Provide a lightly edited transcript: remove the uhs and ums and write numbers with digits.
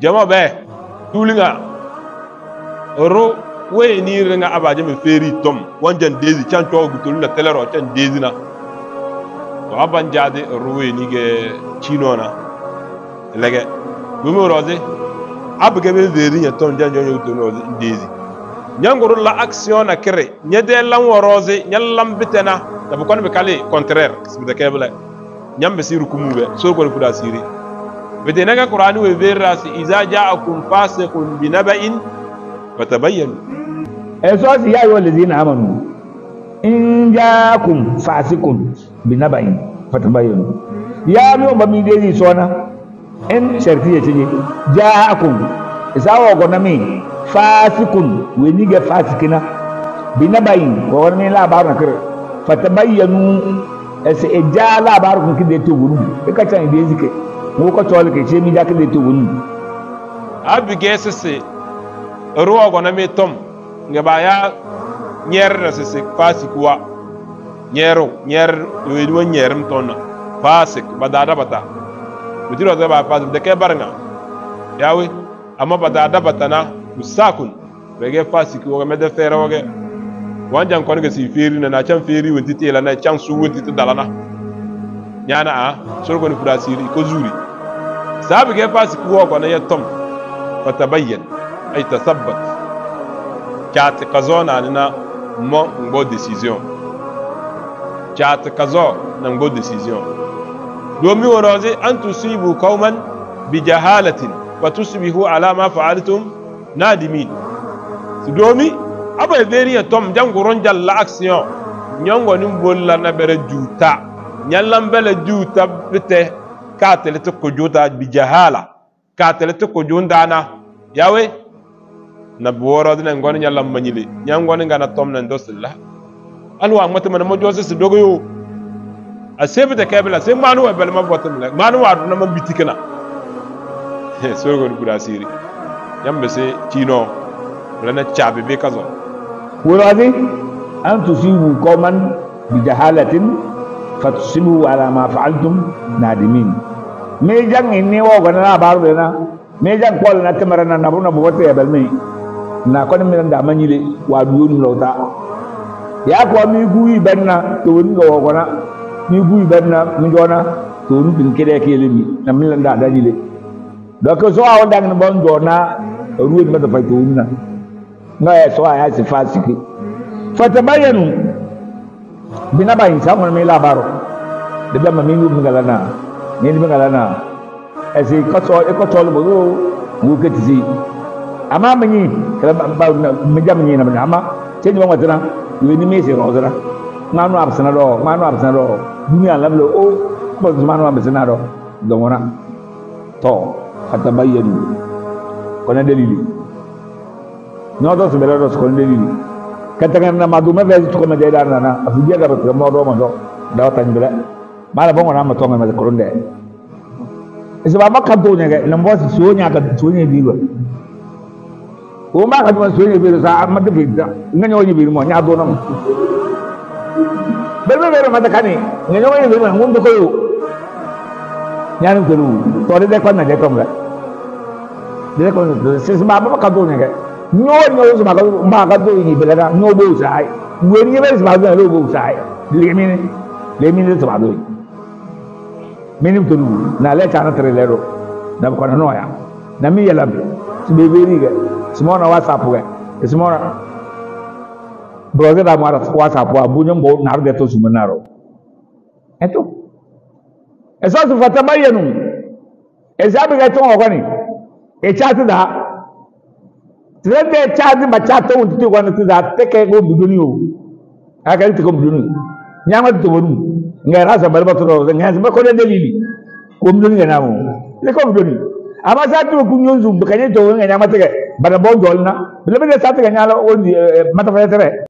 jama be tulinga ro we ni renga abaje me feri tom wanjan dezi chan to gutul na telero chan dezi na to aban jade ro we ni ge chinona lege bumo roze abge be zeri nya tom jan jonyo gutul no dezi nyangoro la action na kere nyede lan woroze nyallam bitena da bu kon be kale contraire sibde kebla nyambe siru kumube so ko fuda siri bete naga qur'ani we verasi iza ja'akum fasiqun binaba'in fatabayyanu esosi ya ayyuhallazina amanu in ja'akum fasiqun binaba'in fatabayyanu ya mi o mi dezi sona en shartiye tinye ja'akum isawo gonami fasiqun we ni ga fasikina binaba'in ko wani labaru na kire fatabayyanu ese eja labaru kun kide to wuru e ka tan dezi ke mo ko tole ke che mi da kide to wuru abige sese ruwa gona me tom nga ba ya nyer na sese fasikuwa nyer we do nyer mtona fasik badada bata mutiro da ba fasik de ke barnga yawe amma badada batana musakun bege fasikuwa me de fera wage wanjan kon ga si feri na chan feri wonti tela na chan su wonti dalana nyana a sorgo ni fura siri ko zuri sabi ge fasikuwa ko na ya tom fatabayyan ay tasabbat chat kazona na mo ngo décision chat kazo na ngo décision domi woroze an tusibu qauman bi jahalatin wa tusbihu ala ma fa'altum nadimin domi aba veriya tom jangoron jalla action nyongo nim bolla na bere juta nyallam bele juta bite katele to ko juta bi jahala katele to ko jundana yawe na buworo dina ngoni nyallam manyile nyangoni ngana tom nan dosilla alwa mata man mo jose se dogoyo a sebita kebla se manu wa belma botum la manu wa na man bitikana so go gura siri yambe se chino lana chabe be kazo wuradi an tusibu qauman bi jahalatin fatusibu ala ma fa'altum nadimin me jang inni wo gona baru na me jang kol na temara na nabu na bote ya belme na ko mi nda manyile wa duonu lota ya ko mi guyi benna to woni go gona mi guyi benna mi jona to woni bin kede kele mi na mi nda dajile do ko so awon dang bon jona ruwi ma da fay to woni na ngaya so aya si fasiki fatabayanu binabayin sa mo mi labaro de be ma mi ngi ngalana ni ngalana esi ko tol bo wo ketisi ama manyi kala ba mi jam ni na ama te ni ma tana we ni mesi rozara manu absana do dunia lamlo o ko manu absana do ngona to fatabayanu kona dalili no do so bela do ko dalili katakan na maduma be ko ma jeda na afiya ga ko mo do da tan bela mala bongo na ma to ma ko ronde isba makanto nyage nambosi sonya ka sonya biwa o ma ka sonya biwa sa amma de bidda nganyo nyi biwa mo nya do nam belbe ma da kani nganyo nyi biwa ngum do ko yo nyanu ko lu to de ko na de ko nga de ko sisba ma ka do nyage nyo so ma ka do nyi bela na no bo sai we ni be sba do lo bo sai le mini to ba do minim to na le kana trelero na ko na noya na mi yela si beberi ga simona whatsapp ga simona brother da mara whatsapp wa bunyam bo na rde to sumanaro eto esa su fatabayanu ezabi ga to ngoni e chat da trede chat ba chat to unti ko na da teke go buduni o aka ti ko buduni nyama to wonu ngai rasa balba to ngai ba ko dalili ko mdoni ga namu le ko mdoni ama sa to ku nyonzu bakanye to ngai nyama tege bana bon jolna bele bele sa tege nyala on mata fa tere